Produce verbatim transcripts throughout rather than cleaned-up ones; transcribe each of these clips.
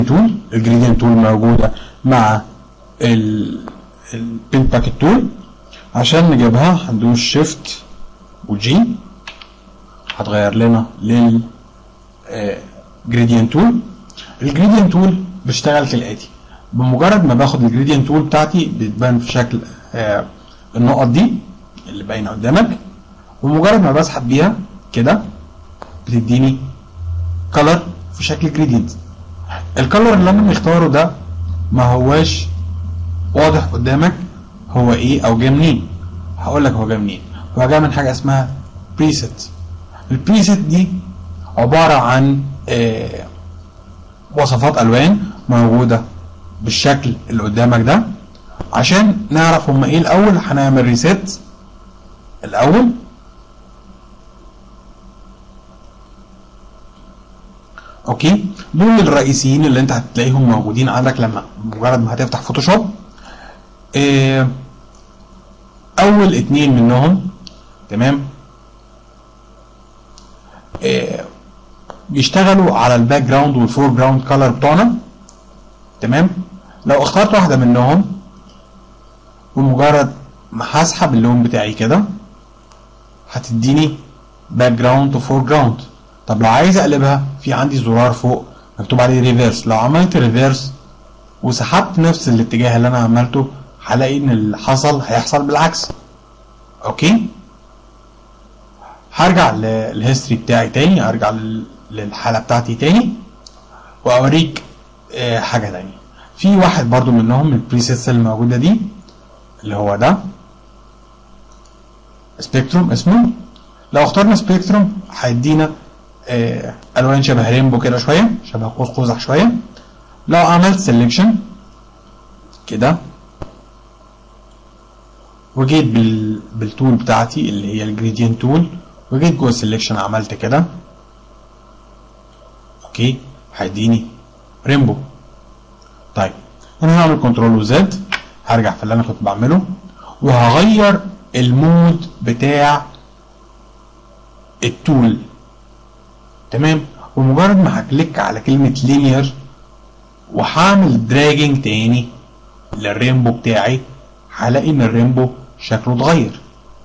تول. الجريدينت تول موجوده مع البين باكيت تول. عشان نجيبها هندوس شيفت وجي، هتغير لنا لل جريدينت تول. الجريدينت تول بتشتغل كالاتي: بمجرد ما باخد الجريدينت تول بتاعتي بتبان في شكل آه النقط دي اللي باينه قدامك، ومجرد ما بسحب بيها كده بتديني كلر في شكل جريدينت. الكلر اللي انا مختاره ده ما هواش واضح قدامك هو ايه او جاي منين. هقول لك هو جاي منين. هو جاي من حاجه اسمها بريسيت. البريسيت دي عباره عن آه وصفات الوان موجوده بالشكل اللي قدامك ده. عشان نعرف هما ايه الاول هنعمل ريسيت الاول. اوكي، دول الرئيسيين اللي انت هتلاقيهم موجودين عندك لما مجرد ما هتفتح فوتوشوب. اه اول اتنين منهم تمام اه بيشتغلوا على الباك جراوند والفور جراوند كلر بتوعنا. تمام، لو اخترت واحده منهم ومجرد ما هسحب اللون بتاعي كده هتديني باك جراوند وفور جراوند. طب لو عايز اقلبها في عندي زرار فوق مكتوب عليه ريفيرس. لو عملت ريفيرس وسحبت نفس الاتجاه اللي انا عملته هلاقي ان اللي حصل هيحصل بالعكس. اوكي، هرجع للهيستوري بتاعي تاني، ارجع للحاله بتاعتي تاني واوريك اه حاجه تانيه. في واحد برضو منهم البريسيتس الموجوده دي اللي هو ده سبيكتروم اسمه. لو اخترنا سبيكتروم هيدينا اه الوان شبه رينبو كده شويه، شبه قوس قزح شويه. لو عملت سيلكشن كده وجيت بال... بالتول بتاعتي اللي هي الجريدينت تول وجيت جوه السيلكشن عملت كده اوكي هيديني رينبو. طيب انا هعمل كنترول وزد، هرجع في اللي انا كنت بعمله وهغير المود بتاع التول. تمام، ومجرد ما هكليك على كلمه لينير وهعمل دراجنج تاني للرينبو بتاعي هلاقي ان الرينبو شكله اتغير.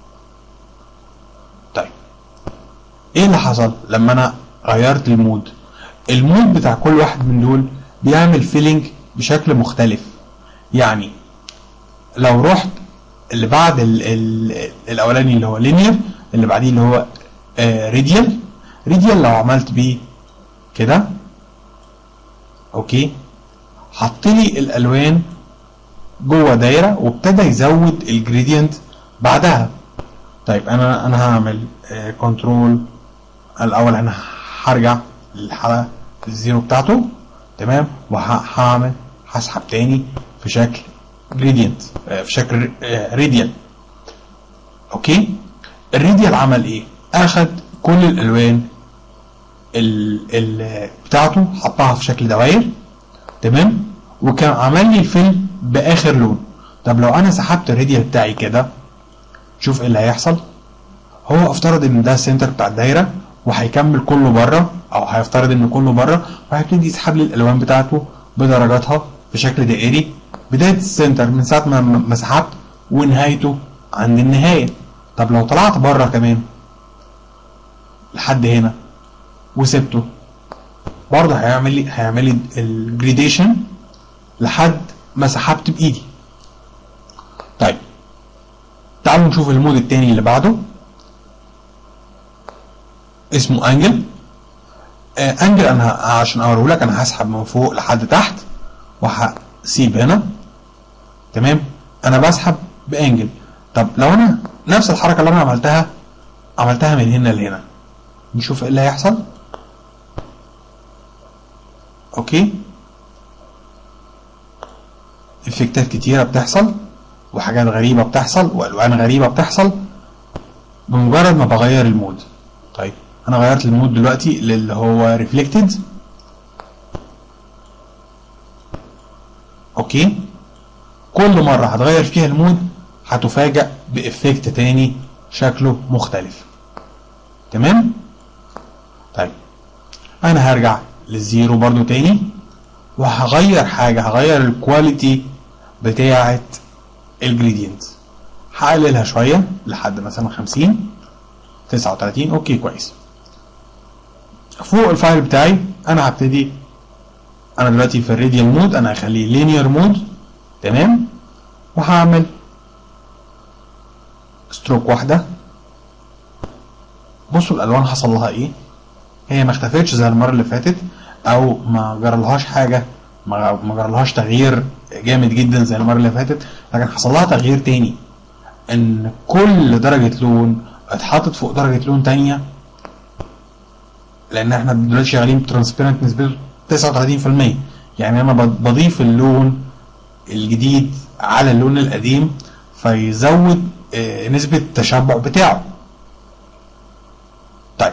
طيب ايه اللي حصل لما انا غيرت المود؟ المود بتاع كل واحد من دول بيعمل فيلينج بشكل مختلف. يعني لو رحت اللي بعد ال ال الاولاني اللي هو لينير، اللي بعديه اللي هو آه ريديال. ريديال لو عملت بيه كده اوكي حطلي الالوان جوه دايره وابتدى يزود الجريدينت بعدها. طيب انا انا هعمل آه كنترول الاول، انا هرجع للحلقه الزيرو بتاعته تمام، وهعمل هسحب تاني في شكل جريدينت آه في شكل آه ريديال. اوكي، الريديال عمل ايه؟ اخد كل الالوان ال ال بتاعته حطها في شكل دوائر تمام، وكان عمل لي الفيل باخر لون. طب لو انا سحبت الراديال بتاعي كده شوف ايه اللي هيحصل. هو افترض ان ده السنتر بتاع الدايره وهيكمل كله بره، او هيفترض ان كله بره وهيبتدي يسحب لي الالوان بتاعته بدرجاتها بشكل دائري، بدايه السنتر من ساعه ما ما سحبت ونهايته عند النهايه. طب لو طلعت بره كمان لحد هنا وسبته برضه هيعمل لي هيعمل لي الجريديشن لحد ما سحبت بايدي. طيب تعالوا نشوف المود التاني اللي بعده اسمه انجل. آه انجل انا عشان اوريه لك انا هسحب من فوق لحد تحت وهسيب هنا تمام. انا بسحب بانجل. طب لو انا نفس الحركه اللي انا عملتها عملتها من هنا لهنا نشوف ايه اللي هيحصل. اوكي، افكتات كتيره بتحصل وحاجات غريبه بتحصل والوان غريبه بتحصل بمجرد ما بغير المود. طيب انا غيرت المود دلوقتي اللي هو ريفلكتد. اوكي، كل مره هتغير فيها المود هتفاجأ بإفكت تاني شكله مختلف تمام. طيب انا هرجع للزيرو برضو تاني وهغير حاجه، هغير الكواليتي بتاعه الجريدينت، هقللها شويه لحد مثلا خمسين تسعة وتلاتين. اوكي كويس. فوق الفايل بتاعي انا هبتدي، انا دلوقتي في الراديال مود، انا هخليه لينير مود تمام، وهعمل ستروك واحده. بصوا الالوان حصل لها ايه، هي ما اختفتش زي المره اللي فاتت او ما جرالهاش حاجه، ما جرالهاش تغيير جامد جدا زي المره اللي فاتت، لكن حصل لها تغيير تاني، ان كل درجه لون اتحطت فوق درجه لون تانيه، لان احنا دلوقتي شغالين بترانسبيرنت نسبته تسعة وتلاتين في المية، يعني انا بضيف اللون الجديد على اللون القديم فيزود نسبه التشبع بتاعه. طيب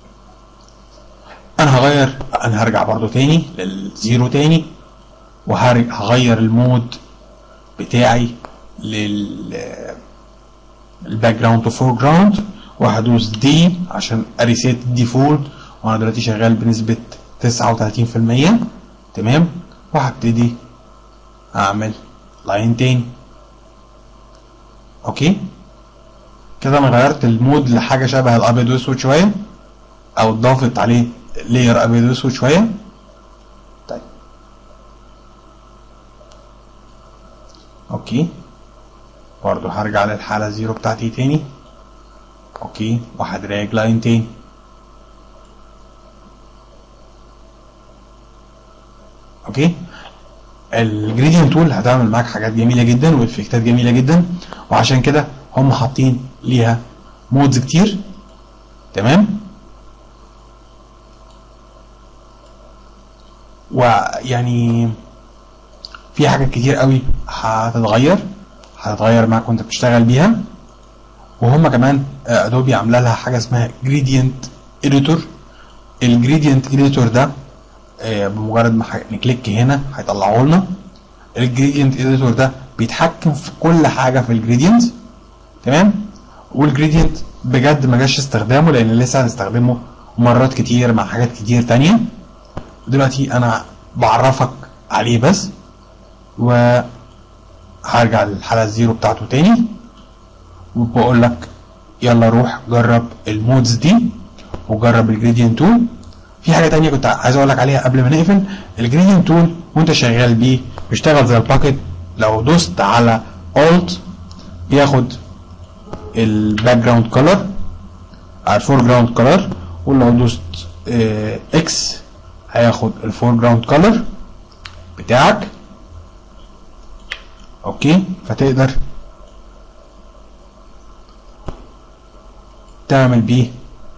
انا هغير، انا هرجع برضو تاني للزيرو تاني، وهغير المود بتاعي لل الباك جراوند تو فور جراوند، وهدوس دي عشان اريسيت الديفولت، وانا دلوقتي شغال بنسبه تسعة وتلاتين في المية تمام، وهبتدي اعمل لاين تاني. اوكي كده انا غيرت المود لحاجه شبه الابيض واسود شويه، او اتضافت عليه لير ابيض واسود شويه. طيب اوكي برضو هرجع للحاله زيرو بتاعتي تاني. اوكي وهدراج لاين تاني. اوكي الجريدينت تول هتعمل معاك حاجات جميله جدا وافكتات جميله جدا، وعشان كده هم حاطين ليها مودز كتير تمام. ويعني في حاجات كتير قوي هتتغير هتتغير معاك وانت بتشتغل بيها، وهم كمان ادوبي عامله لها حاجه اسمها جريدينت اديتور. الجريدينت اديتور ده بمجرد ما نكليك هنا هيطلعه لنا. الجريدينت اديتور ده بيتحكم في كل حاجه في الجريدينت تمام، والجريدينت بجد ما جاش استخدامه لان لسه هنستخدمه مرات كتير مع حاجات كتير تانية. دلوقتي انا بعرفك عليه بس، وهرجع للحاله الزيرو بتاعته تاني، وبقول لك يلا روح جرب المودز دي وجرب الجريدينت تول. في حاجه تانية كنت عايز اقول لك عليها قبل ما نقفل. الجريدينت تول وانت شغال بيه بيشتغل زي الباكت، لو دوست على Alt بياخد الباك جراوند كلر على الفور جراوند كلر، ولو دوست اكس هياخد الفور جراوند كلر بتاعك. اوكي فتقدر تعمل بيه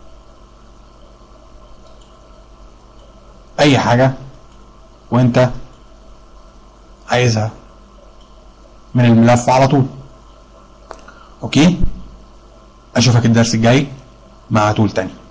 اي حاجه وانت عايزها من الملف على طول. اوكي اشوفك الدرس الجاي مع تول تاني.